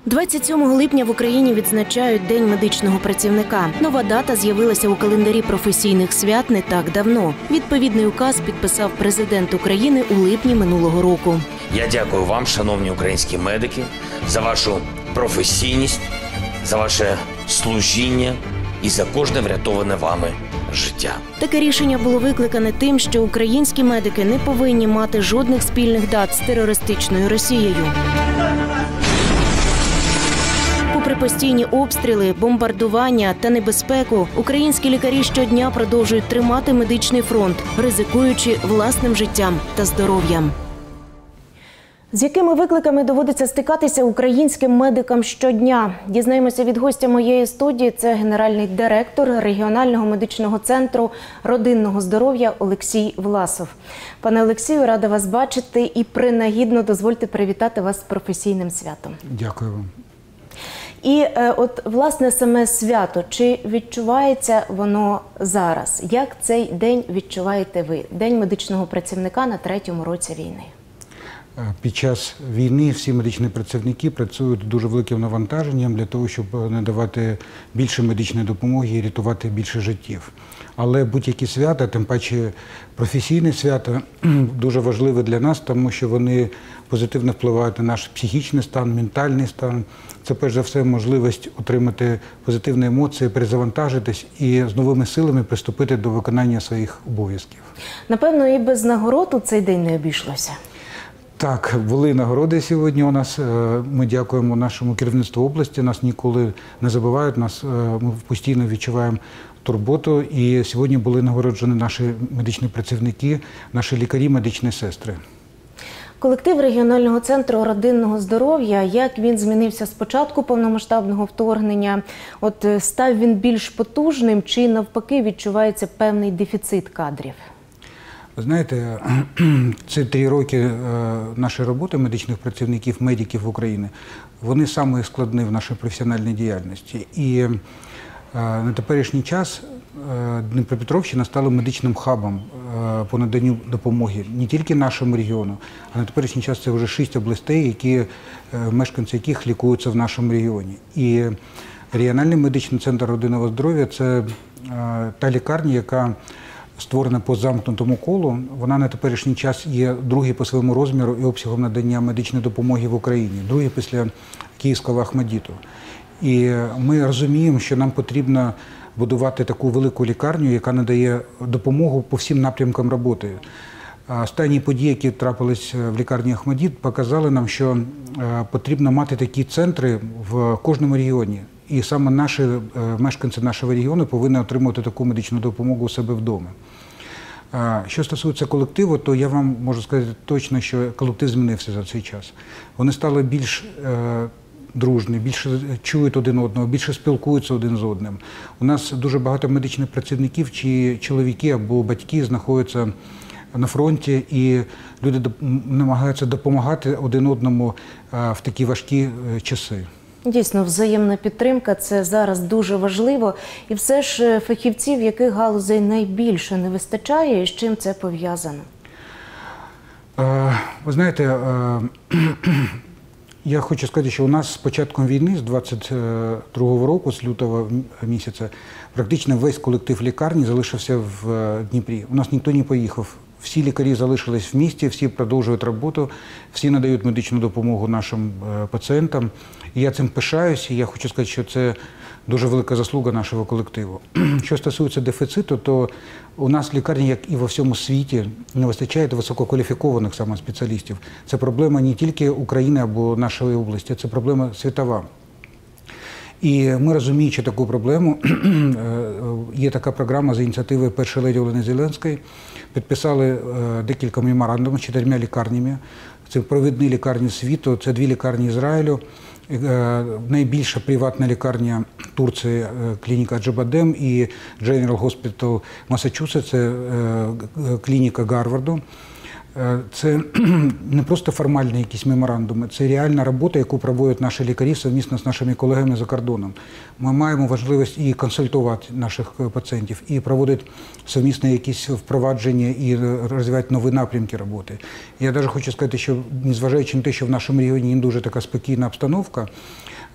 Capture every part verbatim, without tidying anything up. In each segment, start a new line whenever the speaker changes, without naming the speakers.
двадцять сьомого липня в Україні відзначають День медичного працівника. Нова дата з'явилася у календарі професійних свят не так давно. Відповідний указ підписав президент України у липні минулого року.
Я дякую вам, шановні українські медики, за вашу професійність, за ваше служіння і за кожне врятоване вами життя.
Таке рішення було викликане тим, що українські медики не повинні мати жодних спільних дат з терористичною Росією. Попри постійні обстріли, бомбардування та небезпеку, українські лікарі щодня продовжують тримати медичний фронт, ризикуючи власним життям та здоров'ям. З якими викликами доводиться стикатися українським медикам щодня? Дізнаємося від гостя моєї студії. Це генеральний директор регіонального медичного центру родинного здоров'я Олексій Власов. Пане Олексію, рада вас бачити і принагідно дозвольте привітати вас з професійним святом.
Дякую вам.
І от, власне, саме свято, чи відчувається воно зараз? Як цей день відчуваєте ви? День медичного працівника на третьому році війни.
Під час війни всі медичні працівники працюють дуже великим навантаженням для того, щоб надавати більше медичної допомоги і рятувати більше життів. Але будь-які свята, тим паче професійні свята, дуже важливі для нас, тому що вони позитивно впливають на наш психічний стан, ментальний стан. Це, перш за все, можливість отримати позитивні емоції, перезавантажитись і з новими силами приступити до виконання своїх обов'язків.
Напевно, і без нагород у цей день не обійшлося.
Так, були нагороди сьогодні у нас. Ми дякуємо нашому керівництву області, нас ніколи не забувають, нас, ми постійно відчуваємо турботу. І сьогодні були нагороджені наші медичні працівники, наші лікарі, медичні сестри.
Колектив регіонального центру родинного здоров'я, як він змінився з початку повномасштабного вторгнення? От став він більш потужним чи навпаки відчувається певний дефіцит кадрів?
Ви знаєте, ці три роки нашої роботи медичних працівників, медиків України, вони самі складні в нашій професіональній діяльності. І на теперішній час Дніпропетровщина стала медичним хабом по наданню допомоги не тільки нашому регіону, а на теперішній час це вже шість областей, які, мешканці яких лікуються в нашому регіоні. І регіональний медичний центр родинного здоров'я – це та лікарня, яка створена по замкнутому колу. Вона на теперішній час є другий по своєму розміру і обсягом надання медичної допомоги в Україні, другий після Київського Охматдиту. І ми розуміємо, що нам потрібно будувати таку велику лікарню, яка надає допомогу по всім напрямкам роботи. Останні події, які трапились в лікарні Охматдит, показали нам, що потрібно мати такі центри в кожному регіоні. І саме наші мешканці нашого регіону повинні отримувати таку медичну допомогу у себе вдома. Що стосується колективу, то я вам можу сказати точно, що колектив змінився за цей час. Вони стали більш дружні, більше чують один одного, більше спілкуються один з одним. У нас дуже багато медичних працівників, чиї чоловіки або батьки знаходяться на фронті, і люди намагаються допомагати один одному в такі важкі часи.
Дійсно, взаємна підтримка – це зараз дуже важливо. І все ж фахівців, яких галузей найбільше не вистачає, і з чим це пов'язано?
Ви знаєте, я хочу сказати, що у нас з початком війни, з двадцять другого року, з лютого місяця, практично весь колектив лікарні залишився в Дніпрі. У нас ніхто не поїхав. Всі лікарі залишились в місті, всі продовжують роботу, всі надають медичну допомогу нашим пацієнтам. І я цим пишаюсь, і я хочу сказати, що це дуже велика заслуга нашого колективу. Що стосується дефіциту, то у нас в лікарні, як і во всьому світі, не вистачає висококваліфікованих саме спеціалістів. Це проблема не тільки України або нашої області, це проблема світова. І ми, розуміючи таку проблему, є така програма за ініціативи першої леді Олени Зеленської, підписали декілька меморандумів з чотирма лікарнями. Це провідні лікарні світу, це дві лікарні Ізраїлю, найбільша приватна лікарня Турції, клініка Аджабадем, і General Hospital Massachusetts, це клініка Гарварду. Це не просто формальні якісь меморандуми, це реальна робота, яку проводять наші лікарі совмісно з нашими колегами за кордоном. Ми маємо можливість і консультувати наших пацієнтів, і проводити совмісне якісь впровадження, і розвивати нові напрямки роботи. Я навіть хочу сказати, що незважаючи на те, що в нашому регіоні не дуже така спокійна обстановка,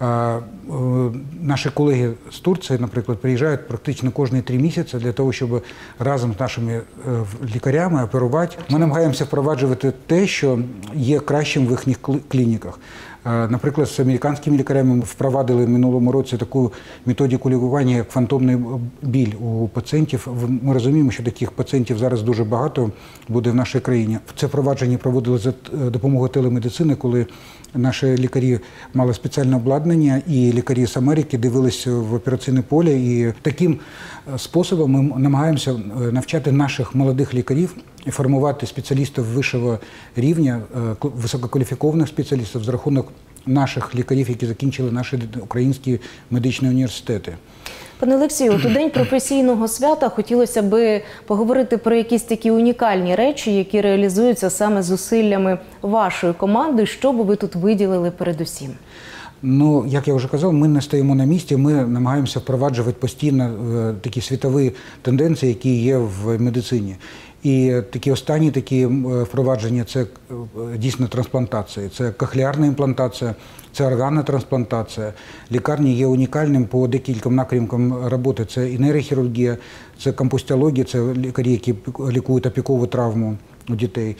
Наші колеги з Турції, наприклад, приїжджають практично кожні три місяці для того, щоб разом з нашими лікарями оперувати. Ми намагаємося впроваджувати те, що є кращим в їхніх клініках. Наприклад, з американськими лікарями ми впровадили в минулому році таку методику лікування, як фантомний біль у пацієнтів. Ми розуміємо, що таких пацієнтів зараз дуже багато буде в нашій країні. Це впровадження проводили за допомогою телемедицини, коли наші лікарі мали спеціальне обладнання, і лікарі з Америки дивилися в операційне поле. І таким способом ми намагаємося навчати наших молодих лікарів і формувати спеціалістів вищого рівня, висококваліфікованих спеціалістів за рахунок наших лікарів, які закінчили наші українські медичні університети.
Пане Олексію, от у День професійного свята хотілося б поговорити про якісь такі унікальні речі, які реалізуються саме зусиллями вашої команди. Що би ви тут виділили передусім?
Ну, як я вже казав, ми не стоїмо на місці, ми намагаємося впроваджувати постійно такі світові тенденції, які є в медицині. І такі останні такі впровадження – це дійсно трансплантації, це кохлеарна імплантація, це органна трансплантація. Лікарні є унікальним по декільком напрямкам роботи. Це і нейрохірургія, це компостіологія, це лікарі, які лікують опікову травму у дітей.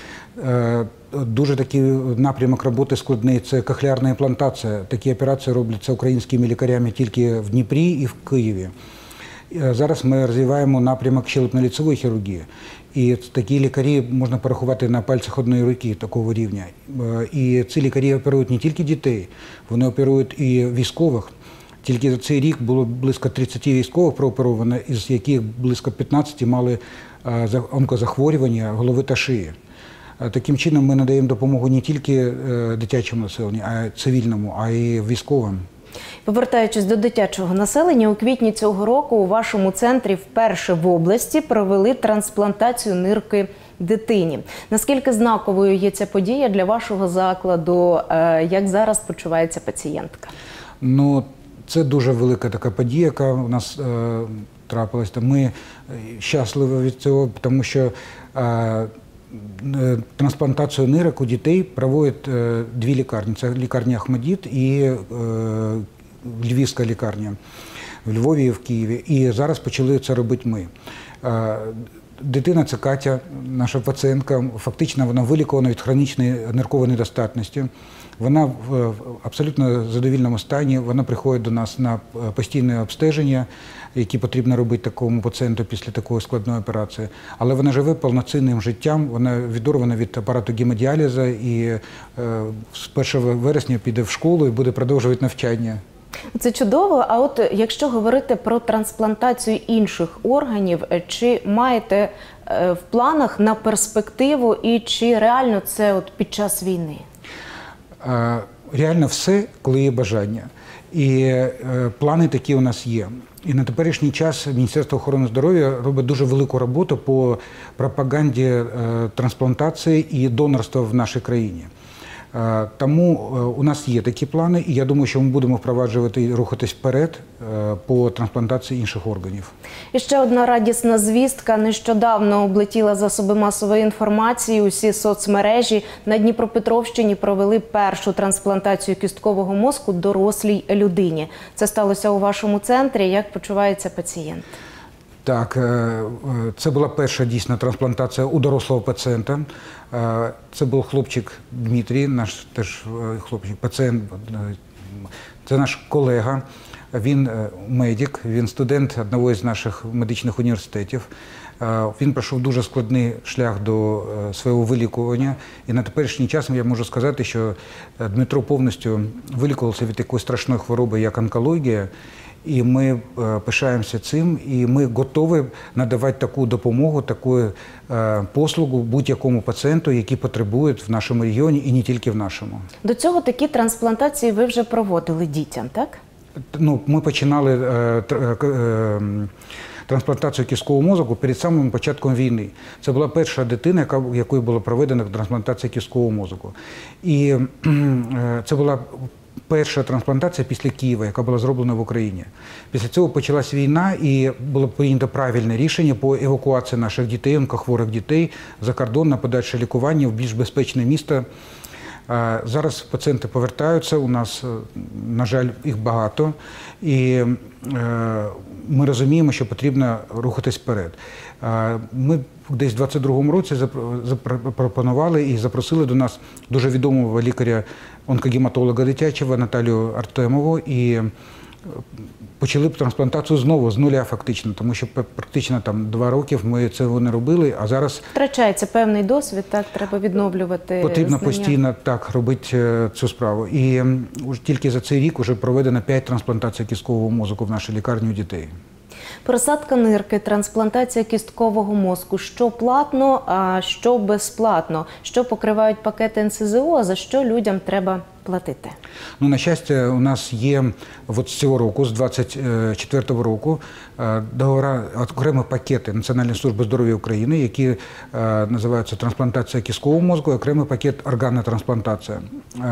Дуже такий напрямок роботи складний – це кохлеарна імплантація. Такі операції робляться українськими лікарями тільки в Дніпрі і в Києві. Зараз ми розвиваємо напрямок щелепно-лицевої хірургії. І такі лікарі можна порахувати на пальцях одної руки такого рівня. І ці лікарі оперують не тільки дітей, вони оперують і військових. Тільки за цей рік було близько тридцяти військових прооперовано, із яких близько п'ятнадцяти мали онкозахворювання голови та шиї. Таким чином ми надаємо допомогу не тільки дитячому населенню, а й цивільному, а й військовим.
Повертаючись до дитячого населення, у квітні цього року у вашому центрі вперше в області провели трансплантацію нирки дитині. Наскільки знаковою є ця подія для вашого закладу? Як зараз почувається пацієнтка?
Ну, це дуже велика така подія, яка у нас е, трапилась. Ми щасливі від цього, тому що е, трансплантацію нирок у дітей проводять е, дві лікарні. Це лікарня Ахмадіт і е, Львівська лікарня в Львові і в Києві. І зараз почали це робити ми. Е, Дитина – це Катя, наша пацієнтка. Фактично вона вилікована від хронічної ниркової недостатності. Вона в абсолютно задовільному стані. Вона приходить до нас на постійне обстеження, які потрібно робити такому пацієнту після такої складної операції. Але вона живе повноцінним життям, вона відірвана від апарату гемодіалізу і з першого вересня піде в школу і буде продовжувати навчання.
Це чудово. А от якщо говорити про трансплантацію інших органів, чи маєте в планах на перспективу і чи реально це от під час війни?
Реально все, коли є бажання. І плани такі у нас є. І на теперішній час Міністерство охорони здоров'я робить дуже велику роботу по пропаганді трансплантації і донорства в нашій країні. Тому у нас є такі плани, і я думаю, що ми будемо впроваджувати і рухатись вперед по трансплантації інших органів.
І ще одна радісна звістка. Нещодавно облетіла засоби масової інформації, усі соцмережі. На Дніпропетровщині провели першу трансплантацію кісткового мозку дорослій людині. Це сталося у вашому центрі. Як почувається пацієнт?
Так, це була перша дійсна трансплантація у дорослого пацієнта. Це був хлопчик Дмитрій, наш теж хлопчик, пацієнт, це наш колега. Він медик, він студент одного з наших медичних університетів. Він пройшов дуже складний шлях до свого вилікування. І на теперішній час я можу сказати, що Дмитро повністю вилікувався від такої страшної хвороби, як онкологія. І ми пишаємося цим, і ми готові надавати таку допомогу, таку послугу будь-якому пацієнту, який потребує в нашому регіоні і не тільки в нашому.
До цього такі трансплантації ви вже проводили дітям, так?
Ну, ми починали трансплантацію кісткового мозку перед самим початком війни. Це була перша дитина, яка, якою була проведена трансплантація кісткового мозку. І це була перша трансплантація після Києва, яка була зроблена в Україні. Після цього почалась війна і було прийнято правильне рішення по евакуації наших дітей, онкохворих дітей за кордон на подальше лікування в більш безпечне місто Зараз пацієнти повертаються, у нас, на жаль, їх багато, і ми розуміємо, що потрібно рухатись вперед. Ми десь в двадцять другому році запропонували і запросили до нас дуже відомого лікаря-онкогематолога дитячого Наталію Артемову, і почали б трансплантацію знову, з нуля фактично, тому що практично там два роки ми цього не робили, а зараз…
Втрачається певний досвід, так, треба відновлювати
Потрібно
знання.
постійно так робити цю справу. І тільки за цей рік вже проведено п'ять трансплантацій кісткового мозку в нашій лікарні у дітей.
Пересадка нирки, трансплантація кісткового мозку. Що платно, а що безплатно? Що покривають пакети ен ес зе о, а за що людям треба платити?
Ну, на щастя, у нас є от з цього року, з двадцять четвертого року, договори, окремі пакети Національної служби здоров'я України, які називаються трансплантація кісткового мозку, окремий пакет органна трансплантація.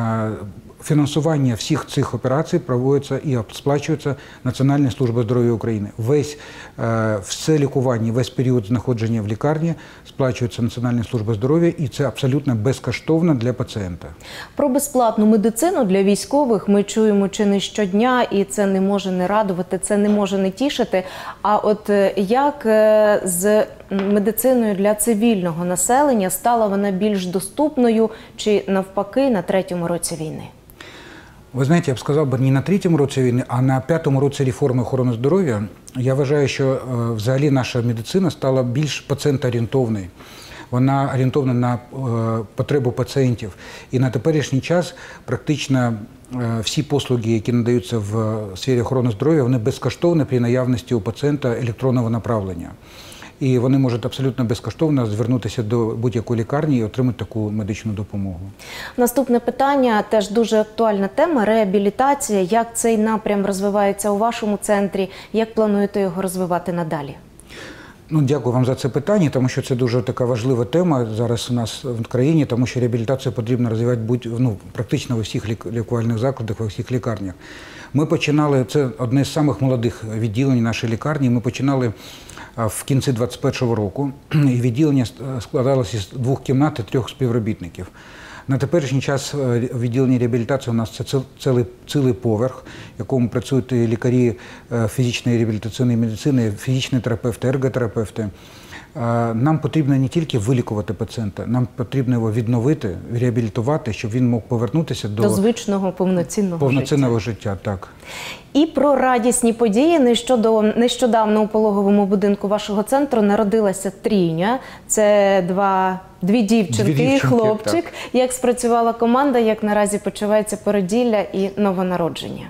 Фінансування всіх цих операцій проводиться і сплачується Національною службою здоров'я України. Весь, все лікування, весь період знаходження в лікарні сплачується Національною службою здоров'я, і це абсолютно безкоштовно для пацієнта. Про
безплатну медицину для військових ми чуємо чи не щодня, і це не може не радувати, це не може не тішити. А от як з медициною для цивільного населення, стала вона більш доступною чи навпаки на третьому році війни?
Ви знаєте, я б сказав, не на третьому році війни, а на п'ятому році реформи охорони здоров'я. Я вважаю, що взагалі наша медицина стала більш пацієнтоорієнтовною. Вона орієнтована на потребу пацієнтів. І на теперішній час практично всі послуги, які надаються в сфері охорони здоров'я, вони безкоштовні при наявності у пацієнта електронного направлення. І вони можуть абсолютно безкоштовно звернутися до будь-якої лікарні і отримати таку медичну допомогу.
Наступне питання, теж дуже актуальна тема – реабілітація. Як цей напрям розвивається у вашому центрі? Як плануєте його розвивати надалі?
Ну, дякую вам за це питання, тому що це дуже така важлива тема зараз у нас в країні, тому що реабілітацію потрібно розвивати будь, ну, практично в усіх лікувальних закладах, в усіх лікарнях. Ми починали, це одне з самих молодих відділень нашої лікарні, ми починали в кінці двадцять першого року, і відділення складалося з двох кімнат і трьох співробітників. На теперішній час в відділенні реабілітації у нас це цілий, цілий поверх, в якому працюють лікарі фізичної реабілітаційної медицини, фізичні терапевти, ерготерапевти. Нам потрібно не тільки вилікувати пацієнта, нам потрібно його відновити, реабілітувати, щоб він мог повернутися до,
до звичного повноцінного,
повноцінного
життя.
життя. Так.
І про радісні події. Нещодавно у пологовому будинку вашого центру народилася трійня. Це два, дві дівчинки, дві дівчинки і хлопчик. Так. Як спрацювала команда, як наразі почувається породілля і новонародження?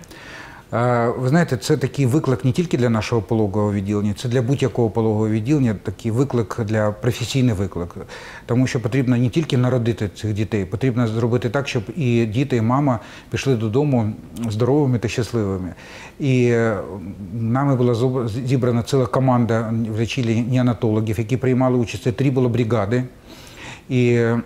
Ви знаєте, це такий виклик не тільки для нашого пологового відділення, це для будь-якого пологового відділення, такий виклик, для професійний виклик. Тому що потрібно не тільки народити цих дітей, потрібно зробити так, щоб і діти, і мама пішли додому здоровими та щасливими. І нами була зібрана ціла команда врачів-неонатологів, які приймали участь, це три було бригади. І е,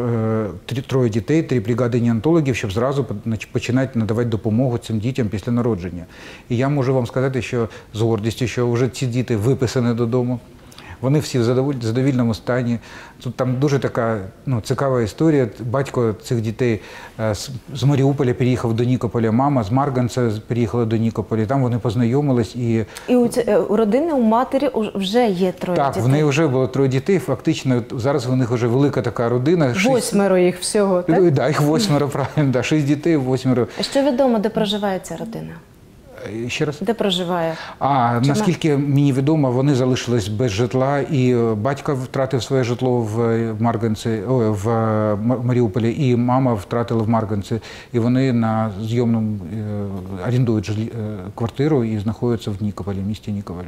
троє дітей, три бригади неонатологів, щоб зразу починати надавати допомогу цим дітям після народження. І я можу вам сказати, що з гордістю, що вже ці діти виписані додому, вони всі в задовільному стані. Тут там дуже така, ну, цікава історія. Батько цих дітей з Маріуполя переїхав до Нікополя, мама з Марганця переїхала до Нікополя. Там вони познайомились. І,
і у, у родини, у матері вже є троє
так,
дітей?
Так, в неї вже було троє дітей. Фактично, зараз у них вже велика така родина.
Восьмеро шість... їх всього, так?
Так, да, їх восьмеро, правильно, да, шість дітей, восьмеро.
А що відомо, де проживає ця родина?
Ще раз?
Де проживає?
А, наскільки мені відомо, вони залишились без житла, і батько втратив своє житло в Марганці, о, в Маріуполі, і мама втратила в Марганці. І вони на зйомному орендують квартиру і знаходяться в Нікополі, в місті Нікополі.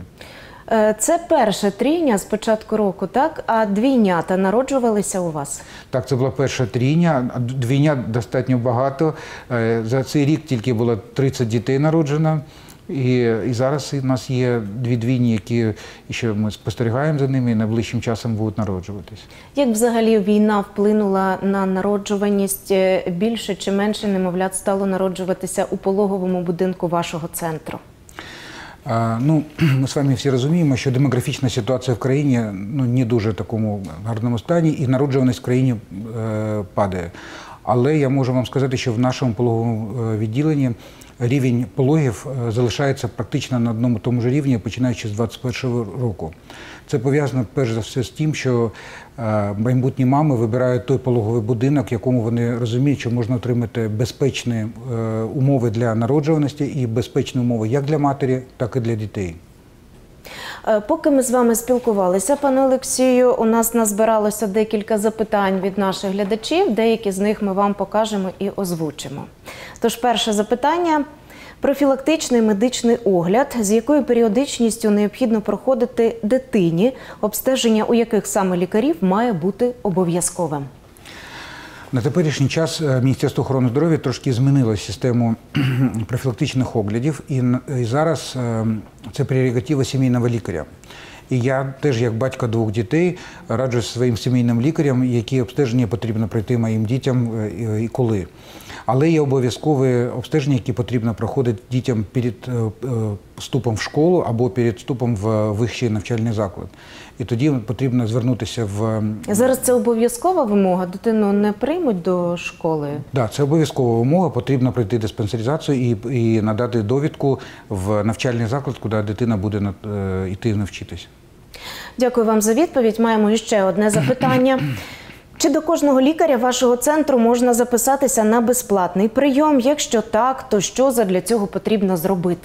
Це перша трійня з початку року, так? А двійнята народжувалися у вас?
Так, це була перша трійня. Двійнят достатньо багато. За цей рік тільки було тридцять дітей народжено. І, і зараз у нас є дві двійні, які ще ми спостерігаємо за ними і найближчим часом будуть народжуватись. Як
взагалі війна вплинула на народжуваність? Більше чи менше немовлят стало народжуватися у пологовому будинку вашого центру?
Ну, ми з вами всі розуміємо, що демографічна ситуація в країні, ну, не дуже в такому гарному стані, і народжуваність в країні е, падає. Але я можу вам сказати, що в нашому пологовому відділенні рівень пологів залишається практично на одному тому ж рівні, починаючи з двадцять першого року. Це пов'язано перш за все з тим, що майбутні мами вибирають той пологовий будинок, в якому вони розуміють, що можна отримати безпечні умови для народжуваності і безпечні умови як для матері, так і для дітей.
Поки ми з вами спілкувалися, пане Олексію, у нас назбиралося декілька запитань від наших глядачів, деякі з них ми вам покажемо і озвучимо. Тож, перше запитання. Профілактичний медичний огляд, з якою періодичністю необхідно проходити дитині, обстеження у яких саме лікарів має бути обов'язковим?
На теперішній час Міністерство охорони здоров'я трошки змінило систему профілактичних оглядів, і, і зараз це прерогатива сімейного лікаря. І я теж, як батько двох дітей, раджу своїм сімейним лікарям, які обстеження потрібно пройти моїм дітям і коли. Але є обов'язкові обстеження, які потрібно проходити дітям перед вступом в школу або перед вступом в вищий навчальний заклад. І тоді потрібно звернутися в…
Зараз це обов'язкова вимога? Дитину не приймуть до школи? Так,
да, це обов'язкова вимога. Потрібно пройти диспансеризацію і, і надати довідку в навчальний заклад, куди дитина буде йти навчитися.
Дякую вам за відповідь. Маємо ще одне запитання. Чи до кожного лікаря вашого центру можна записатися на безплатний прийом? Якщо так, то що задля цього потрібно зробити?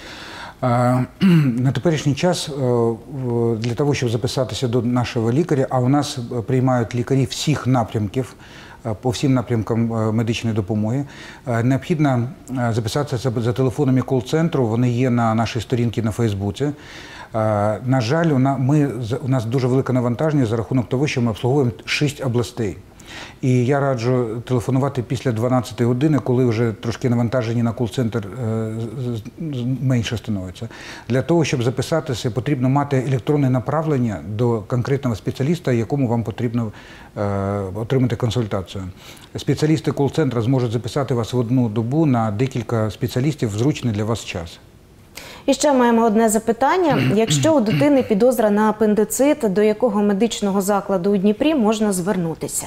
На теперішній час для того, щоб записатися до нашого лікаря, а у нас приймають лікарі всіх напрямків, по всім напрямкам медичної допомоги, необхідно записатися за телефонами кол-центру, вони є на нашій сторінці на Фейсбуці. На жаль, ми, у нас дуже велике навантаження за рахунок того, що ми обслуговуємо шість областей. І я раджу телефонувати після дванадцятої години, коли вже трошки навантаження на кол-центр менше становиться. Для того, щоб записатися, потрібно мати електронне направлення до конкретного спеціаліста, якому вам потрібно отримати консультацію. Спеціалісти кол-центру зможуть записати вас в одну добу на декілька спеціалістів в зручний для вас час.
І ще маємо одне запитання. Якщо у дитини підозра на апендицит, до якого медичного закладу у Дніпрі можна звернутися?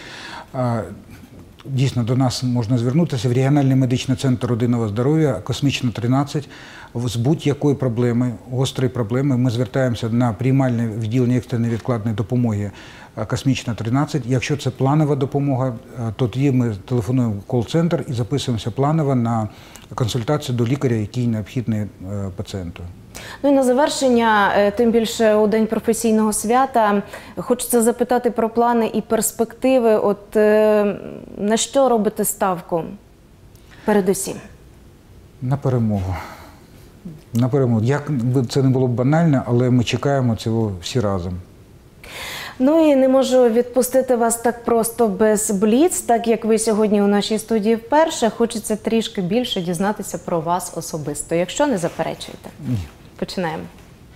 Дійсно, до нас можна звернутися в регіональний медичний центр родинного здоров'я Космічна, тринадцять. З будь-якої проблеми, гострої проблеми, ми звертаємося на приймальне відділення екстреної невідкладної допомоги Космічна, тринадцять. Якщо це планова допомога, то тоді ми телефонуємо в кол-центр і записуємося планово на консультацію до лікаря, який необхідний пацієнту.
Ну і на завершення, тим більше у День професійного свята, хочеться запитати про плани і перспективи. От на що робите ставку передусім?
На перемогу. На перемогу. Як би це не було б банально, але ми чекаємо цього всі разом.
Ну і не можу відпустити вас так просто без бліц, так як ви сьогодні у нашій студії вперше. Хочеться трішки більше дізнатися про вас особисто, якщо не заперечуєте.
Ні.
Починаємо.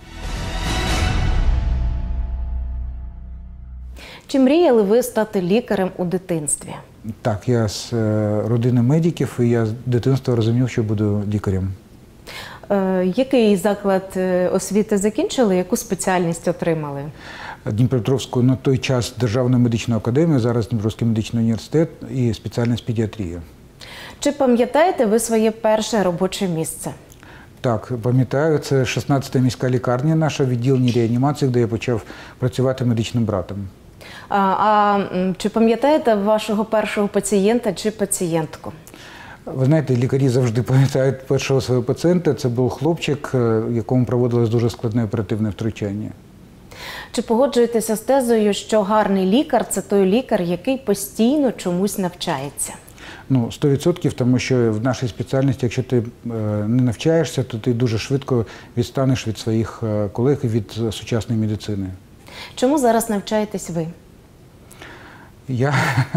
Чи мріяли ви стати лікарем у дитинстві?
Так, я з родини медиків, і я з дитинства розумів, що буду лікарем.
Е, який заклад освіти закінчили, яку спеціальність отримали?
Дніпропетровську на той час Державну медичну академію, зараз Дніпровський медичний університет і спеціальність педіатрія.
Чи пам'ятаєте ви своє перше робоче місце?
Так, пам'ятаю, це шістнадцята міська лікарня, наша відділення реанімації, де я почав працювати медичним братом.
А, а чи пам'ятаєте вашого першого пацієнта чи пацієнтку?
Ви знаєте, лікарі завжди пам'ятають першого свого пацієнта. Це був хлопчик, якому проводилось дуже складне оперативне втручання.
Чи погоджуєтеся з тезою, що гарний лікар – це той лікар, який постійно чомусь навчається?
Ну, сто відсотків, тому що в нашій спеціальності, якщо ти не навчаєшся, то ти дуже швидко відстанеш від своїх колег і від сучасної медицини.
Чому зараз навчаєтесь ви?
Я,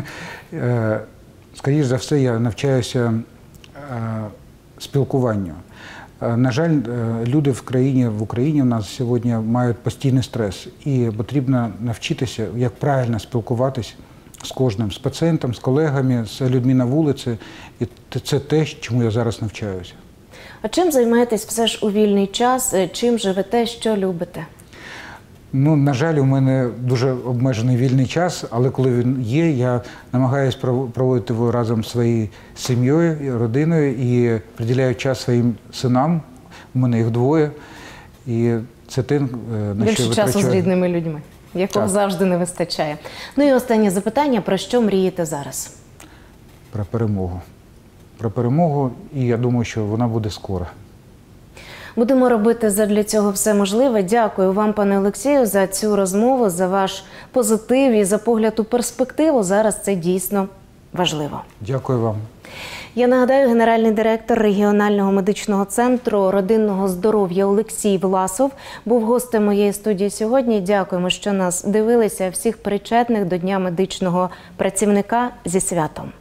скоріш за все, я навчаюся спілкуванню. На жаль, люди в країні, в Україні в нас сьогодні мають постійний стрес, і потрібно навчитися, як правильно спілкуватись з кожним, з пацієнтом, з колегами, з людьми на вулиці. І це те, чому я зараз навчаюся.
А чим займаєтесь все ж у вільний час? Чим живете, що любите?
Ну, на жаль, у мене дуже обмежений вільний час, але коли він є, я намагаюся проводити його разом зі своєю сім'єю, родиною і приділяю час своїм синам. У мене їх двоє. І це те, на
Більше
що
часу
витрачаю.
з рідними людьми, якого
Так.
завжди не вистачає.
Ну і останнє запитання: про що мрієте зараз?
Про перемогу. Про перемогу, і я думаю, що вона буде скоро.
Будемо робити задля цього все можливе. Дякую вам, пане Олексію, за цю розмову, за ваш позитив і за погляд у перспективу. Зараз це дійсно важливо.
Дякую вам.
Я нагадаю, генеральний директор регіонального медичного центру родинного здоров'я Олексій Власов був гостем моєї студії сьогодні. Дякуємо, що нас дивилися. Всіх причетних до Дня медичного працівника зі святом.